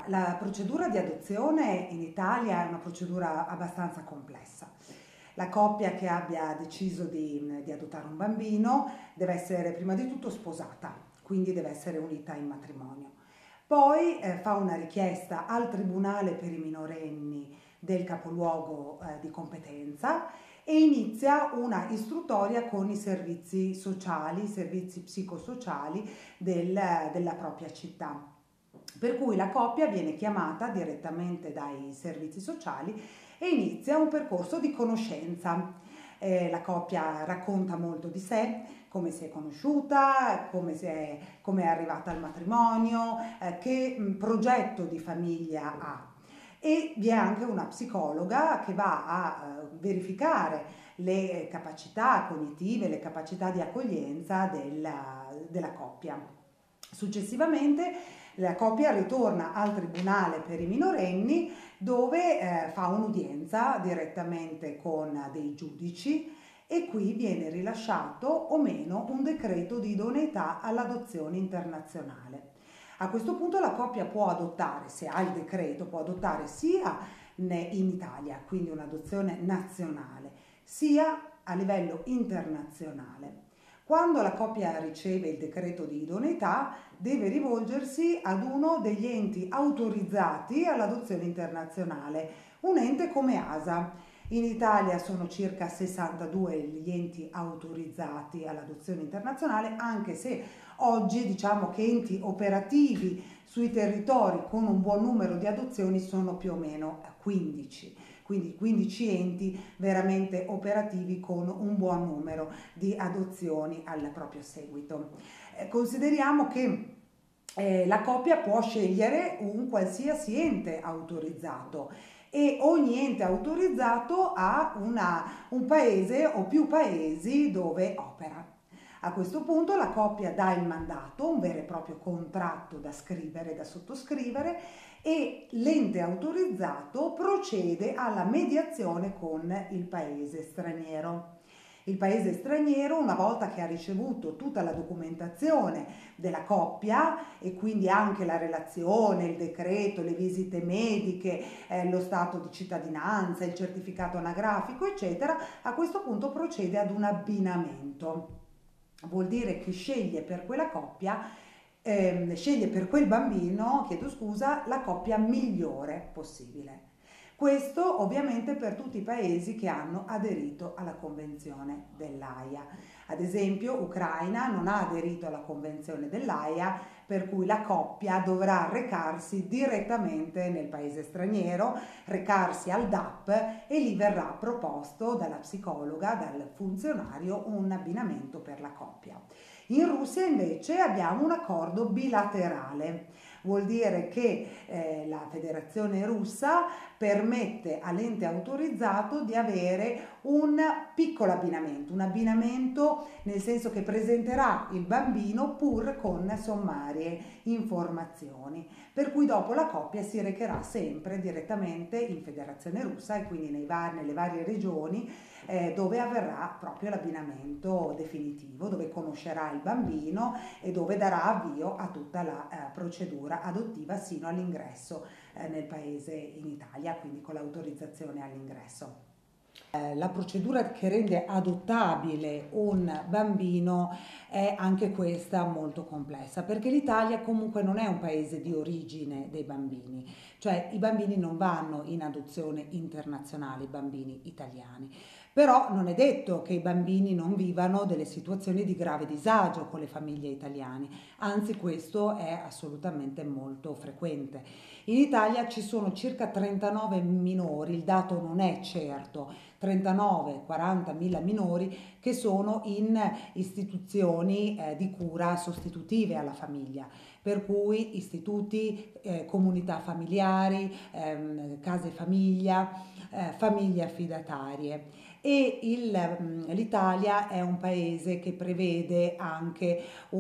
La procedura di adozione in Italia è una procedura abbastanza complessa. La coppia che abbia deciso di adottare un bambino deve essere prima di tutto sposata, quindi deve essere unita in matrimonio. Poi fa una richiesta al Tribunale per i minorenni del capoluogo di competenza e inizia una istruttoria con i servizi sociali, i servizi psicosociali della propria città. Per cui la coppia viene chiamata direttamente dai servizi sociali e inizia un percorso di conoscenza. La coppia racconta molto di sé, come si è conosciuta, come è arrivata al matrimonio, che progetto di famiglia ha. E vi è anche una psicologa che va a verificare le capacità cognitive, le capacità di accoglienza della coppia. Successivamente la coppia ritorna al Tribunale per i minorenni dove fa un'udienza direttamente con dei giudici e qui viene rilasciato o meno un decreto di idoneità all'adozione internazionale. A questo punto la coppia può adottare, se ha il decreto, può adottare sia in Italia, quindi un'adozione nazionale, sia a livello internazionale. Quando la coppia riceve il decreto di idoneità, deve rivolgersi ad uno degli enti autorizzati all'adozione internazionale, un ente come ASA. In Italia sono circa 62 gli enti autorizzati all'adozione internazionale, anche se oggi diciamo che enti operativi sui territori con un buon numero di adozioni sono più o meno 15. Quindi 15 enti veramente operativi con un buon numero di adozioni al proprio seguito. Consideriamo che la coppia può scegliere un qualsiasi ente autorizzato e ogni ente autorizzato ha un paese o più paesi dove opera. A questo punto la coppia dà il mandato, un vero e proprio contratto da scrivere, da sottoscrivere e l'ente autorizzato procede alla mediazione con il paese straniero. Il paese straniero, una volta che ha ricevuto tutta la documentazione della coppia e quindi anche la relazione, il decreto, le visite mediche, lo stato di cittadinanza, il certificato anagrafico, eccetera, a questo punto procede ad un abbinamento. Vuol dire che sceglie per quella coppia, sceglie per quel bambino, chiedo scusa, la coppia migliore possibile. Questo ovviamente per tutti i paesi che hanno aderito alla Convenzione dell'Aia. Ad esempio, Ucraina non ha aderito alla Convenzione dell'Aia, per cui la coppia dovrà recarsi direttamente nel paese straniero, recarsi al DAP e lì verrà proposto dalla psicologa, dal funzionario, un abbinamento per la coppia. In Russia invece abbiamo un accordo bilaterale. Vuol dire che la Federazione Russa permette all'ente autorizzato di avere un piccolo abbinamento, un abbinamento nel senso che presenterà il bambino pur con sommarie informazioni, per cui dopo la coppia si recherà sempre direttamente in Federazione Russa e quindi nelle varie regioni dove avverrà proprio l'abbinamento definitivo, dove conoscerà il bambino e dove darà avvio a tutta la procedura adottiva sino all'ingresso nel paese in Italia, quindi con l'autorizzazione all'ingresso. La procedura che rende adottabile un bambino è anche questa molto complessa, perché l'Italia comunque non è un paese di origine dei bambini, cioè i bambini non vanno in adozione internazionale, i bambini italiani. Però non è detto che i bambini non vivano delle situazioni di grave disagio con le famiglie italiane, anzi questo è assolutamente molto frequente. In Italia ci sono circa 39 minori, il dato non è certo, 39-40 mila minori che sono in istituzioni di cura sostitutive alla famiglia, per cui istituti, comunità familiari, case famiglia, famiglie affidatarie. e l'Italia è un paese che prevede anche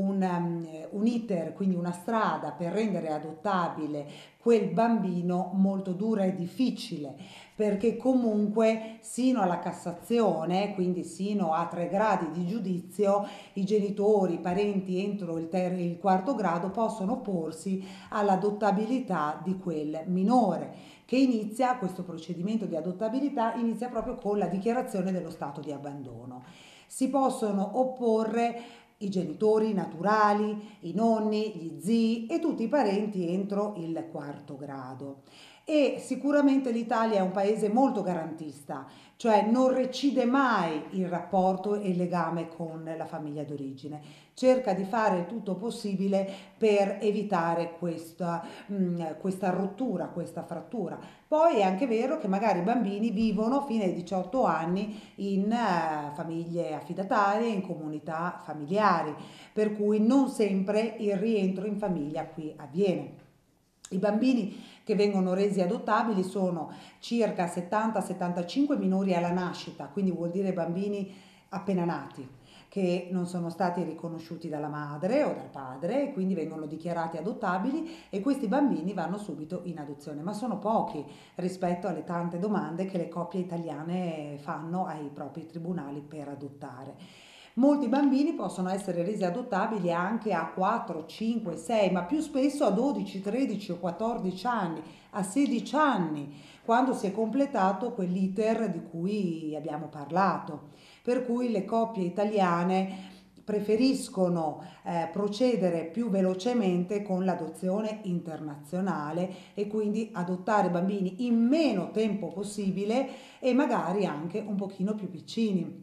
un iter, quindi una strada per rendere adottabile quel bambino molto dura e difficile, perché comunque sino alla Cassazione, quindi sino a 3 gradi di giudizio, i genitori, i parenti entro il quarto grado possono opporsi all'adottabilità di quel minore, che inizia, questo procedimento di adottabilità inizia proprio con la dichiarazione dello stato di abbandono. Si possono opporre i genitori naturali, i nonni, gli zii e tutti i parenti entro il quarto grado. E sicuramente l'Italia è un paese molto garantista, cioè non recide mai il rapporto e il legame con la famiglia d'origine, cerca di fare tutto possibile per evitare questa rottura, questa frattura. Poi è anche vero che magari i bambini vivono fino ai 18 anni in famiglie affidatarie, in comunità familiari, per cui non sempre il rientro in famiglia qui avviene. I bambini che vengono resi adottabili sono circa 70-75 minori alla nascita, quindi vuol dire bambini appena nati, che non sono stati riconosciuti dalla madre o dal padre e quindi vengono dichiarati adottabili e questi bambini vanno subito in adozione, ma sono pochi rispetto alle tante domande che le coppie italiane fanno ai propri tribunali per adottare. Molti bambini possono essere resi adottabili anche a 4, 5, 6, ma più spesso a 12, 13 o 14 anni, a 16 anni, quando si è completato quell'iter di cui abbiamo parlato. Per cui le coppie italiane preferiscono procedere più velocemente con l'adozione internazionale e quindi adottare bambini in meno tempo possibile e magari anche un pochino più piccini.